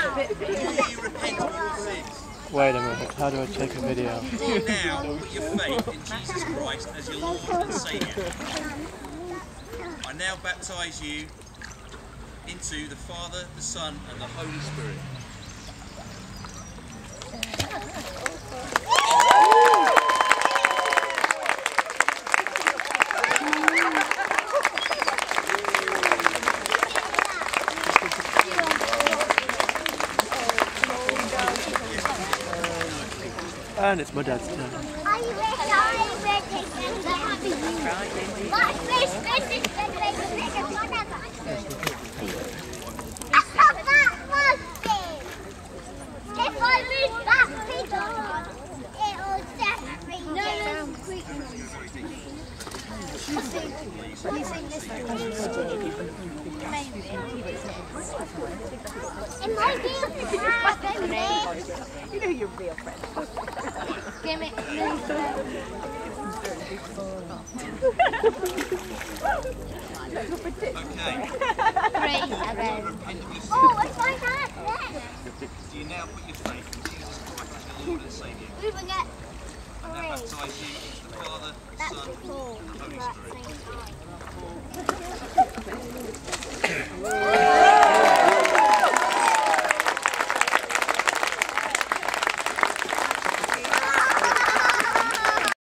you repent of your sins? Wait a minute, how do I take a video? Now put your faith in Jesus Christ as your Lord and Saviour. I now baptise you into the Father, the Son and the Holy Spirit. And it's my dad's turn. Are you ready? Are you ready? Watch this, If I lose that figure, it'll definitely Can you sing this one? It might be you know your real friend. Give it. Okay. Oh, what's my hand? Do you now put your faith in Jesus Christ as your Lord and Saviour? We will get I now baptise you into the Father, the Son and the Holy Spirit.